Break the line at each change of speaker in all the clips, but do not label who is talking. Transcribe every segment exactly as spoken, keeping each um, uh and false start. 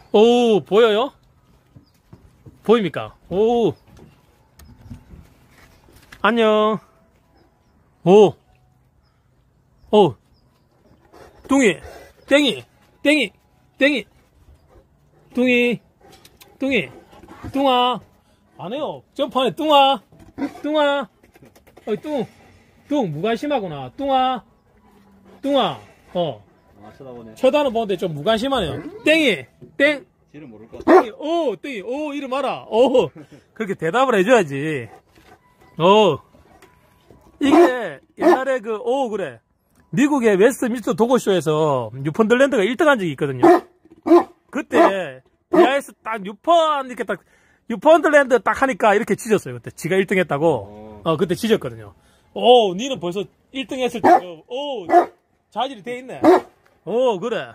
오, 보여요? 보입니까? 오. 안녕. 오. 오. 뚱이. 땡이. 땡이. 땡이. 뚱이. 뚱이. 뚱아. 안 해요. 점프하네. 뚱아. 뚱아. 어이, 뚱. 뚱. 무관심하구나. 뚱아. 뚱아. 어.
아, 쳐다보네.
쳐다는 보는데 좀 무관심하네요. 땡이. 땡.
쟤는 모를 것 같아.
땡이. 오, 땡이. 오, 이름 알아. 오. 그렇게 대답을 해줘야지. 오. 이게 옛날에 그, 오, 그래. 미국의 웨스트민스터 도고쇼에서 뉴펀들랜드가 일 등 한 적이 있거든요. 그때 비아에스 딱 뉴펀 이렇게 딱 뉴펀들랜드 딱 하니까 이렇게 짖었어요. 그때 지가 일 등 했다고. 어, 그때 짖었거든요. 오, 니는 벌써 일 등 했을 때, 오, 자질이 돼 있네. 오, 그래.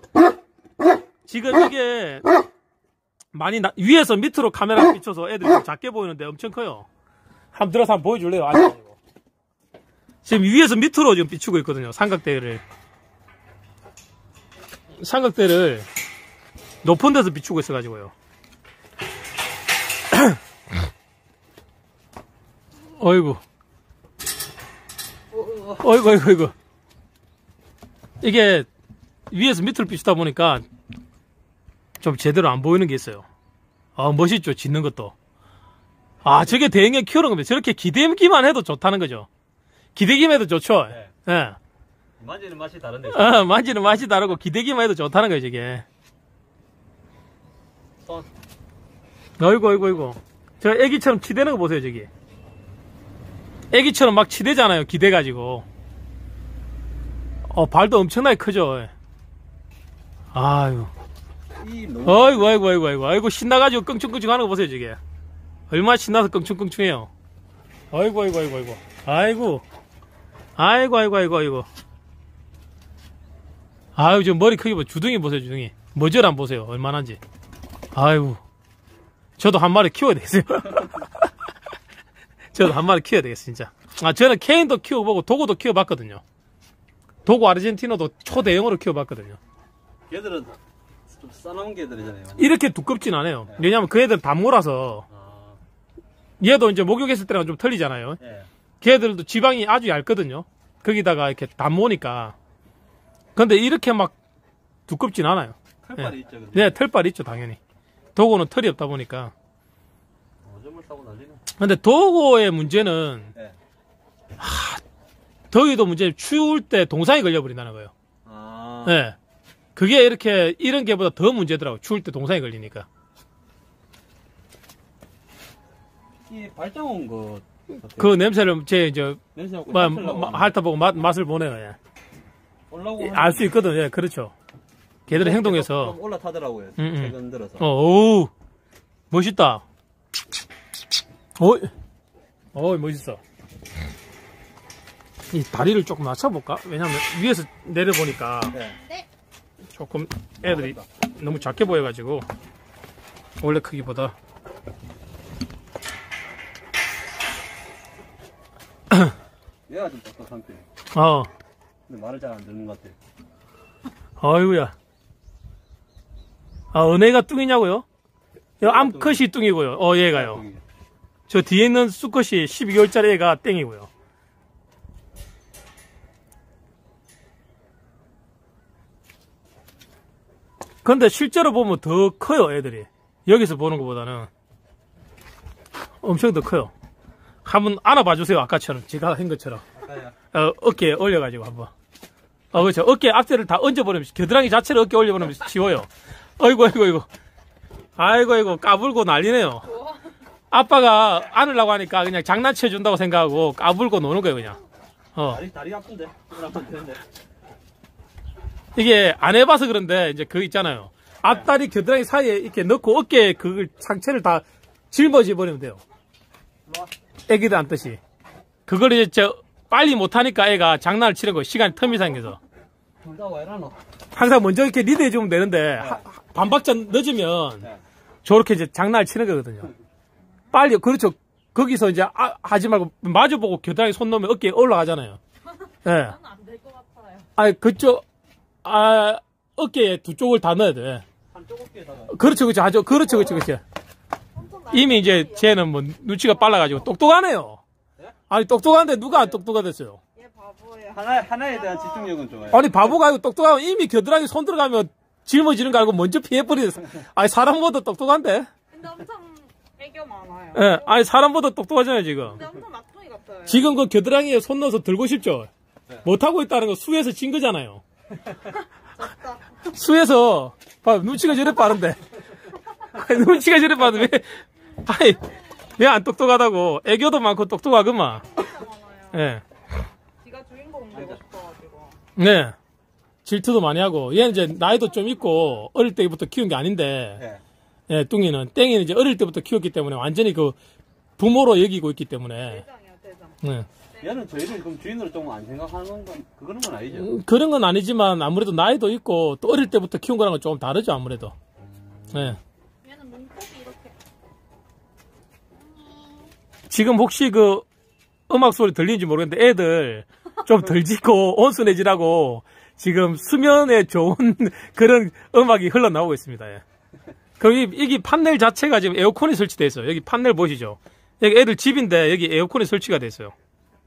지금 이게 많이 나, 위에서 밑으로 카메라 비춰서 애들이 좀 작게 보이는데 엄청 커요. 한번 들어서 한번 보여줄래요? 아니, 지금 위에서 밑으로 지금 비추고 있거든요. 삼각대를. 삼각대를 높은 데서 비추고 있어가지고요. 어이구. 어이구, 어이구, 어이구. 이게 위에서 밑으로 비추다 보니까 좀 제대로 안 보이는 게 있어요. 아, 멋있죠. 짖는 것도. 아, 저게 대형견 키우는 겁니다. 저렇게 기대기만 해도 좋다는 거죠. 기대기만 해도 좋죠. 예. 네. 네.
만지는 맛이 다른데.
어, 만지는 맛이 다르고 기대기만 해도 좋다는 거죠, 저게.
손.
어이구, 어이구, 어이구. 저 애기처럼 치대는 거 보세요, 저기. 애기처럼 막 치대잖아요, 기대가지고. 어, 발도 엄청나게 크죠. 아유. 어이구, 어이구, 어이구, 어이구. 아이고, 신나가지고 끙충끙충 하는 거 보세요, 저게. 얼마나 신나서 끙충끙충해요. 어이구, 어이구, 어이구, 어이구. 아이고. 아이고, 아이고, 아이고, 아이고. 아유, 저 머리 크기 보 주둥이 보세요, 주둥이. 머저란 보세요, 얼마나인지. 아이고. 저도 한 마리 키워야 되겠어요. 저도 한 마리 키워야 되겠어, 진짜. 아, 저는 케인도 키워보고 도고도 키워봤거든요. 도고 아르헨티나도 초대형으로 키워봤거든요.
걔들은 좀 싸나운 개들이잖아요.
이렇게 두껍진 않아요. 네. 왜냐면 그 애들 다 몰아서. 아. 얘도 이제 목욕했을 때랑 좀 틀리잖아요. 네. 걔들도 지방이 아주 얇거든요. 거기다가 이렇게 다 모으니까. 근데 이렇게 막 두껍진 않아요.
털빨이
네.
있죠, 근데.
네, 털빨이 있죠, 당연히. 도고는 털이 없다 보니까.
오줌을 싸고 난리네.
근데 도고의 문제는,
네.
하, 더위도 문제, 추울 때 동상이 걸려버린다는 거예요.
아.
네. 그게 이렇게, 이런 개보다 더 문제더라고요. 추울 때 동상이 걸리니까.
이 발장 온 거.
그 냄새를, 제, 이제,
냄새 맡고
마, 마, 핥아보고 맛, 맛을 보네요, 예. 알 수 있거든, 예, 그렇죠. 걔들의 행동에서.
좀 올라타더라고요.
음, 음.
최근 들어서.
어, 오우. 멋있다. 어이. 어이, 멋있어. 이 다리를 조금 낮춰볼까? 왜냐면 위에서 내려보니까.
네.
조금 애들이 너무 작게 보여가지고. 원래 크기보다.
얘가 좀 똑똑한 편.
어.
근데 말을 잘 안 듣는 것 같아.
어이구야. 아, 은혜가 뚱이냐고요? 암컷이 뚱이고요. 어, 얘가요. 저 뒤에 있는 수컷이 십이 개월짜리 애가 땡이고요. 근데 실제로 보면 더 커요, 애들이. 여기서 보는 것보다는. 엄청 더 커요. 한번 안아봐 주세요, 아까처럼. 제가 한 것처럼. 어, 어깨에 올려가지고 한번. 어, 그렇죠. 어깨 앞뒤를 다 얹어버리면, 겨드랑이 자체를 어깨에 올려버리면 지워요. 어이구, 어이구, 어이구. 아이고, 아이고, 까불고 난리네요. 아빠가 안으려고 하니까 그냥 장난쳐준다고 생각하고 까불고 노는 거예요, 그냥. 어.
다리, 다리 아픈데? 아픈데?
이게 안 해봐서 그런데, 이제 그거 있잖아요. 앞다리 겨드랑이 사이에 이렇게 넣고 어깨에 그 상체를 다 짊어져 버리면 돼요. 애기들 앉듯이. 그걸 이제 저, 빨리 못하니까 애가 장난을 치는 거예요. 시간이 텀이 생겨서. 항상 먼저 이렇게 리드해주면 되는데, 하, 반박자 늦으면, 저렇게 이제 장난을 치는 거거든요. 빨리, 그렇죠. 거기서 이제 아, 하지 말고 마주보고 겨드랑이 손 놓으면 어깨에 올라가잖아요. 예. 네.
안 될 것 같아요.
아, 그쪽, 아, 어깨에 두 쪽을 다 넣어야 돼.
한쪽은 쉽게 잡아.
그렇죠, 그렇죠. 아주, 그렇죠, 그렇죠, 그렇죠. 이미 이제 쟤는 뭐 눈치가 빨라가지고 똑똑하네요. 아니, 똑똑한데 누가 안 똑똑하댔어요?
얘 바보예요.
하나, 하나에 대한 집중력은 좋아요.
아니, 바보가 아니고 똑똑하면 이미 겨드랑이 손 들어가면 짊어지는 거 알고 먼저 피해버리겠어. 아니, 사람보다 똑똑한데?
근데 엄청 애교 많아요.
예, 아니, 사람보다 똑똑하잖아요, 지금.
근데 엄청 막둥이 같아요.
지금 그 겨드랑이에 손 넣어서 들고 싶죠?
네.
못하고 있다는 거 수에서 진 거잖아요.
졌다.
수에서, 봐, 눈치가 저래 빠른데. 아니, 눈치가 저래 빠른데, 왜, 아니, 왜 안 똑똑하다고. 애교도 많고 똑똑하구만.
진짜 많아요.
예.
지가 주인공 되고 싶어가지고.
네. 질투도 많이 하고, 얘는 이제 나이도 좀 있고, 어릴 때부터 키운 게 아닌데,
네.
예, 뚱이는, 땡이는 이제 어릴 때부터 키웠기 때문에 완전히 그 부모로 여기고 있기 때문에,
대장이야, 대장.
네.
얘는 저희를 그럼 주인으로 조금 안 생각하는 건, 그거는 건 아니죠.
음, 그런 건 아니지만 아무래도 나이도 있고, 또 어릴 때부터 키운 거랑은 조금 다르죠, 아무래도. 예.
얘는 눈곱이 이렇게.
지금 혹시 그 음악 소리 들리는지 모르겠는데 애들 좀 덜 짓고 온순해지라고 지금 수면에 좋은 그런 음악이 흘러나오고 있습니다. 예. 거기 이게 판넬 자체가 지금 에어컨이 설치되어 있어요. 여기 판넬 보시죠. 여기 애들 집인데 여기 에어컨이 설치가 되어 있어요.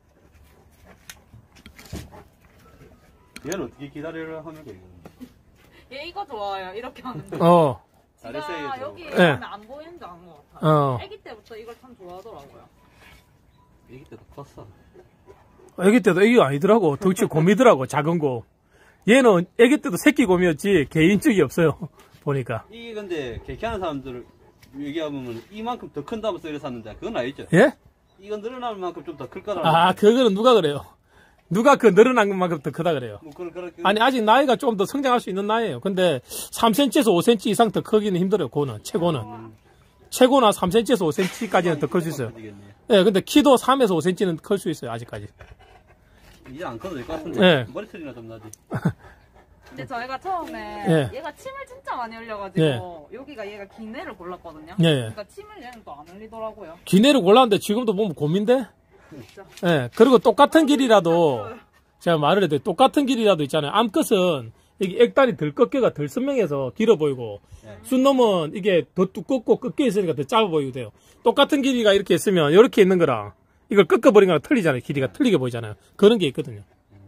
얘는 어떻게 기다리려 하는 거예요?
얘 이거 좋아해요. 이렇게 하는데.
어,
잘했어요.
지가 여기
네.
가면 안 보이는 줄 아는 것 같아요.
어.
아기 때부터 이걸 참 좋아하더라고요.
애기 때도 컸어.
애기 때도 애기가 아니더라고. 덩치 곰이더라고. 작은 곰. 얘는 애기 때도 새끼 곰이었지 개인적이 없어요. 보니까.
이게 근데 개케하는 사람들 얘기하면 이만큼 더 큰다면서 이래 샀는데 그건 아니죠.
예?
이건 늘어날 만큼 좀 더 클 거다.
아, 그거는 누가 그래요? 누가 그 늘어난 것만큼 더 크다 그래요?
뭐 그런 그런
아니, 아직 나이가 좀 더 성장할 수 있는 나이에요. 근데 삼 센티미터에서 오 센티미터 이상 더 크기는 힘들어요, 그거는. 최고는. 최고나 삼 센티미터에서 오 센티미터까지는 더 클 수 있어요. 예, 근데 키도 삼에서 오 센티미터는 클 수 있어요, 아직까지.
이제 안 커도 될 것 같은데.
네.
머리털이나 좀 나지.
근데 저희가 처음에
예.
얘가 침을 진짜 많이 흘려가지고 여기가 얘가 기내를 골랐거든요.
예, 예.
그러니까 침을 얘는 또 안 흘리더라고요.
기내를 골랐는데 지금도 보면 곰인데?
진짜.
예, 그리고 똑같은 길이라도, 제가 말을 해도 똑같은 길이라도 있잖아요. 암컷은 여기 액단이 덜 꺾여가 덜 선명해서 길어 보이고,
네.
순놈은 이게 더 두껍고 꺾여 있으니까 더 짧아 보이고 돼요. 똑같은 길이가 이렇게 있으면 이렇게 있는 거랑 이걸 꺾어버린 거랑 틀리잖아요. 길이가 틀리게 보이잖아요. 그런 게 있거든요.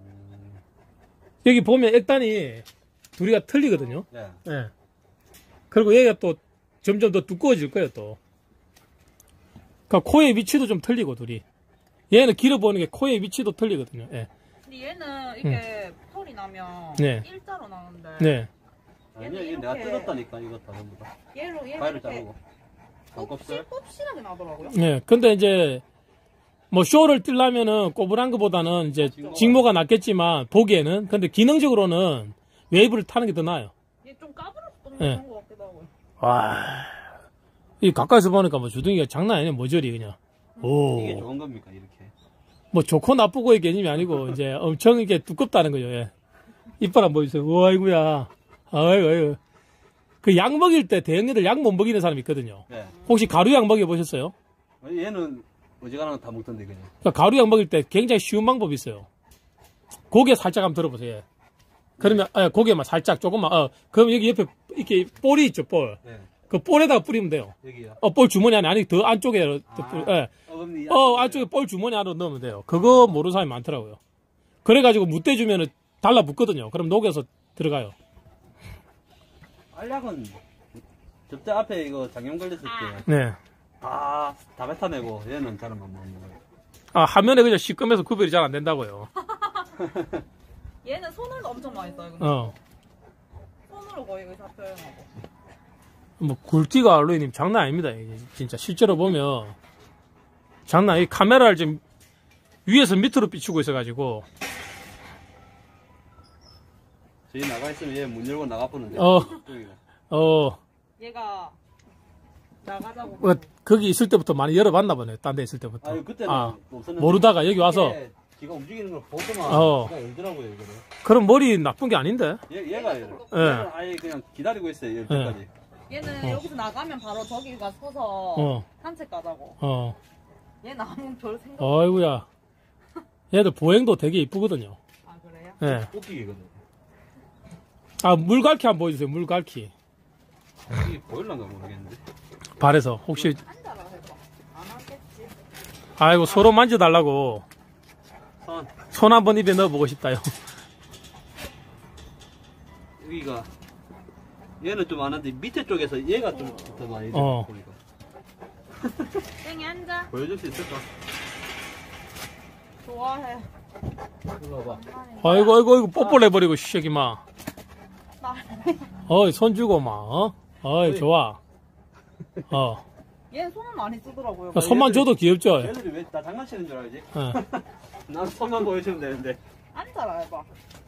여기 보면 액단이 둘이가 틀리거든요.
네.
예. 그리고 얘가 또 점점 더 두꺼워질 거예요, 또. 그러니까 코의 위치도 좀 틀리고, 둘이. 얘는 길어 보이는 게 코의 위치도 틀리거든요. 예.
근데 얘는 이게 털이 나면
네.
일자로 나는데
네.
아니야, 이게 내가 뜯었다니까, 이거 다 전부 다.
얘로 얘는
가위를
이렇게
자르고. 반껍질?
껍질 껍질하게 나더라고요.
예. 근데 이제, 뭐, 쇼를 뛸려면은 꼬불한 것보다는 이제 직모가 낫겠지만, 보기에는. 근데 기능적으로는 웨이브를 타는 게 더 나아요.
얘 좀 까불어서 좀
네.
그런 것 같기도 하고요.
와. 이 가까이서 보니까 뭐 주둥이가 장난 아니네, 모조리 그냥. 오.
이게 좋은 겁니까, 이렇게?
뭐 좋고 나쁘고의 개념이 아니고 이제 엄청 이게 두껍다는 거죠. 예. 이빨 한번 보여주세요. 우와, 아이고야. 아이고, 아이고. 그 약 먹일 때 대형애들 약 못 먹이는 사람이 있거든요.
네.
혹시 가루약 먹여보셨어요?
얘는 어지간한 거 다 먹던데, 그냥.
그러니까 가루약 먹일 때 굉장히 쉬운 방법이 있어요. 고개 살짝 한번 들어보세요. 예. 그러면, 예, 고개만 살짝 조금만, 어, 그럼 여기 옆에 이렇게 볼이 있죠, 볼.
네.
그 볼에다가 뿌리면 돼요.
여기요.
어, 볼 주머니 안에, 아니, 더 안쪽에, 더
아.
뿌리, 예.
어금니.
어, 안쪽에 볼 주머니 안으로 넣으면 돼요. 그거 모르는 사람이 많더라고요. 그래가지고 묻대주면은 달라붙거든요. 그럼 녹여서 들어가요.
알약은 접대 앞에 이거 장염 걸렸을 때
네.
다, 다 뱉어내고 얘는 잘 안 먹는 거예요.
아, 화면에 그냥 시꺼매서 구별이 잘 안 된다고요.
얘는 손을 엄청 많이 써요. 근데.
어.
손으로 거의 의사 표현하고.
뭐, 굵기가 알로이님 장난 아닙니다. 이게 진짜 실제로 보면 장난 아니, 카메라를 지금 위에서 밑으로 비추고 있어가지고,
저희 나가 있으면 얘 문 열고 나가보는데.
어.
저기가.
어,
얘가 나가자고.
뭐, 거기 있을 때부터 많이 열어봤나 보네. 딴 데 있을 때부터.
아니, 그때는
아,
없었는데.
모르다가 여기 와서,
얘 지가 움직이는 걸 보고만
어.
지가 열더라고요, 이거를.
그럼 머리 나쁜 게 아닌데?
얘, 얘가 이래.
예.
얘는 아예 그냥 기다리고 있어요, 열 때까지.
얘는
어.
여기서 나가면 바로 저기 가 서서
어.
산책 가자고.
어.
얘는 아무 별 생각.
어이구야. 얘들 보행도 되게 이쁘거든요.
아 그래요?
예.
웃기거든.
아, 물갈퀴 한번 보여주세요, 물갈퀴.
이게 보일란가 모르겠는데.
발에서 혹시
앉아라 해봐. 안 하겠지.
아이고 서로 만져달라고
선
손 한번 입에 넣어보고 싶다요.
여기가 얘는 좀 안 한데 밑에 쪽에서 얘가 좀 더 많이
어.
보니까.
땡이 앉아.
보여줄 수 있을까?
좋아해.
이거 봐봐.
아이고 아이고 아이고 뽀뽀를 해버리고 시작이 마.
나.
어이 손 주고 마. 어? 어이 좋아. 어.
얘 손을 많이 쓰더라고요.
야, 손만 줘도 귀엽죠.
얘들이 왜 나 장난치는 줄 알지?
어.
난 손만 보여주면 되는데.
앉아라 해봐.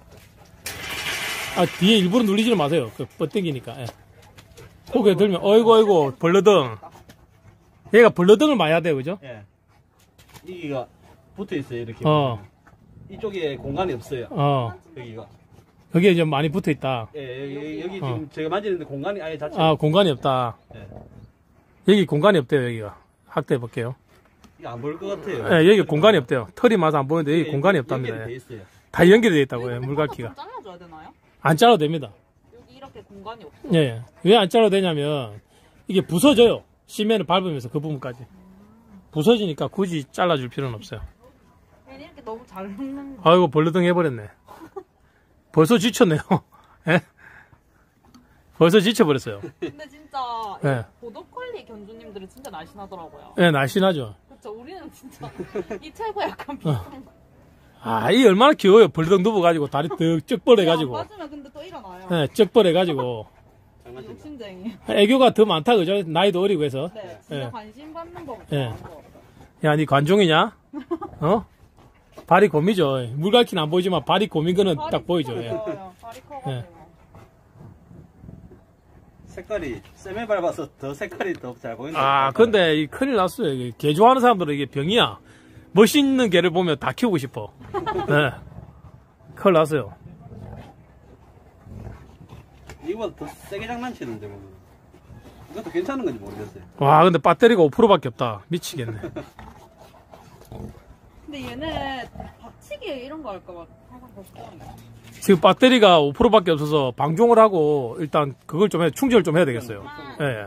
아 뒤에 일부러 눌리지는 마세요. 그 뻗땡기니까. 예. 고개 들면 어이구 어이구 벌러덩. 얘가 벌러덩을 많이 하대요, 그죠?
예. 여기가 붙어 있어요 이렇게.
어.
보면. 이쪽에 공간이 없어요.
어.
여기가.
여기에 좀 많이 붙어 있다.
예, 여기, 여기
어.
지금 제가 만지는데 공간이 아예 자체.
아 공간이 없다.
예.
여기 공간이 없대요, 여기가. 확대해 볼게요.
이게 안 보일 것 같아요.
예, 여기 공간이 없대요. 털이 맞아 안 보이는데 여기 공간이 없답니다.
연결이 돼
예.
있어요.
다 연결되어 있다고요, 물갈퀴가.
좀 잘라줘야 되나요?
안 잘라도 됩니다.
여기 이렇게 공간이 없어.
예. 왜 안 잘라도 되냐면 이게 부서져요. 시멘을 밟으면서 그 부분까지. 부서지니까 굳이 잘라줄 필요는 없어요.
얘는 이렇게 너무 잘 눕는 거.
아이고 벌러덩 해버렸네. 벌써 지쳤네요. 예? 벌써 지쳐버렸어요.
근데 진짜
예.
보더콜리 견주님들은 진짜 날씬하더라고요.
예, 날씬하죠.
그쵸, 우리는 진짜 이 체구 약간 비슷한 거.
아, 이 얼마나 귀여워요. 벌러덩 누워가지고 다리 뜩 쩍벌해가지고.
맞으면 근데 또 일어나요.
예, 쩍벌해가지고.
장난친다.
욕심쟁이.
애교가 더 많다, 그죠? 나이도 어리고 해서.
네, 진짜
예.
관심 받는 거
예.
같아요.
야, 니 관종이냐? 어? 발이 곰이죠. 물갈퀴는 안 보이지만 발이 곰인 거는 딱 보이죠. 예.
발이 커가지고.
예.
색깔이 쌤에 밟아서 더 색깔이 더 잘 보인다.
아, 근데 이 큰일 났어요. 이게 개 좋아하는 사람들은 이게 병이야. 멋있는 개를 보면 다 키우고 싶어. 네. 큰일 났어요.
이거보다 더 세게 장난치는데 뭐. 이것도 괜찮은 건지 모르겠어요.
와, 근데 배터리가 오 퍼센트밖에 없다. 미치겠네.
근데 얘네 박치기 이런 거 할까봐 항상 걱정이야.
지금 배터리가 오 퍼센트밖에 없어서 방종을 하고 일단 그걸 좀 해, 충전을 좀 해야 되겠어요. 예. 예.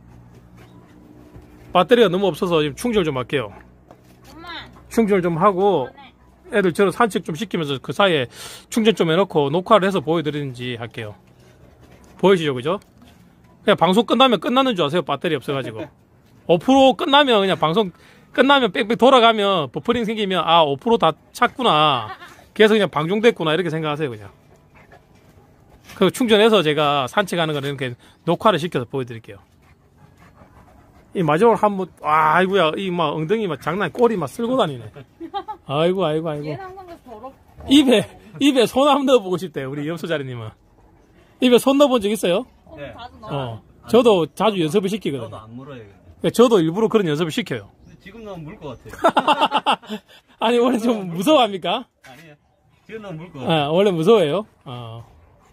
배터리가 너무 없어서 지금 충전을 좀 할게요.
엄마,
충전을 좀 하고 애들 저를 산책 좀 시키면서 그 사이에 충전 좀 해놓고 녹화를 해서 보여드리는지 할게요. 보이시죠, 그죠? 그냥 방송 끝나면 끝나는 줄 아세요? 배터리 없어가지고. 오 퍼센트 끝나면 그냥 방송 끝나면 빽빽 돌아가면 버퍼링 생기면 아 오 퍼센트 다 찼구나. 그래서 그냥 방종됐구나 이렇게 생각하세요, 그냥. 그 충전해서 제가 산책하는 거는 이렇게 녹화를 시켜서 보여드릴게요. 이 마지막으로 한번 와 아이고야 이 막 엉덩이 막 장난 꼬리 막 쓸고 다니네. 아이고 아이고 아이고.
얘는 항상 그래서 더럽고.
입에 입에 손 한번 넣어보고 싶대요, 우리 염소자리님은. 입에 손 넣어본 적 있어요?
손
네.
자주 넣어.
어. 저도 자주 연습을
저도
시키거든요.
안 물어요.
그러니까 저도 일부러 그런 연습을 시켜요.
근데 지금 너무 물 것 같아요.
아니 원래 좀 무서워합니까?
아니에요. 지금 너무 물 것 같아요.
아, 원래 무서워해요. 어.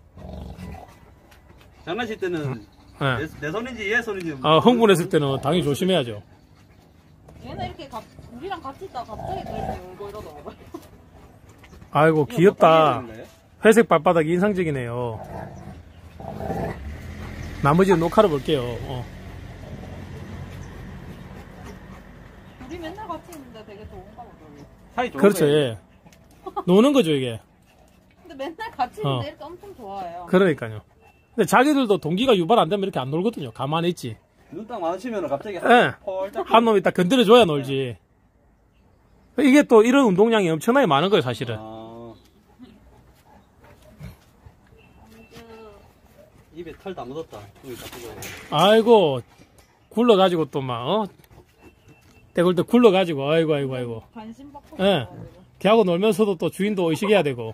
장난칠 때는
네.
내, 내 손인지 얘 손인지.
아, 흥분했을 때는 당연히 조심해야죠.
얘는 이렇게 갑, 우리랑 같이 있다가 갑자기 그렇게 울고 이러더라고요.
아이고 귀엽다. 회색 발바닥이 인상적이네요. 나머지는 녹화를 볼게요. 어.
우리 맨날 같이 있는데 되게 좋은가 보다.
사이 좋은
그렇죠,
거예요.
예. 노는 거죠, 이게.
근데 맨날 같이 있는데
어.
이렇게 엄청 좋아해요.
그러니까요. 근데 자기들도 동기가 유발 안 되면 이렇게 안 놀거든요. 가만히 있지.
눈 딱 마주치면 갑자기
예.
펄짝.
한 놈이 딱 건드려줘야 놀지. 이게 또 이런 운동량이 엄청나게 많은 거예요, 사실은.
아, 입에 털 다 묻었다. 여기 다 뜯어요.
아이고, 굴러가지고 또 막, 어? 때굴 때 굴러가지고, 아이고, 아이고, 아이고.
관심 받고
예.
있어가지고.
걔하고 놀면서도 또 주인도 의식해야 되고.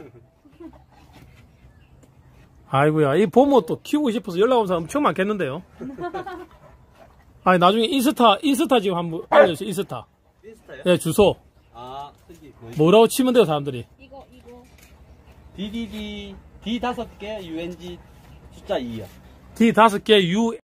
아이고야, 이 보모 또 키우고 싶어서 연락 온 사람 엄청 많겠는데요? 아니, 나중에 인스타, 인스타 지금 한번 알려주세요, 인스타.
인스타요?
예, 주소.
아, 여기 뭐지?
뭐라고 치면 돼요, 사람들이.
이거 이거
디디디 D 다섯 개 유엔지 숫자 이요.
D 다섯 개 U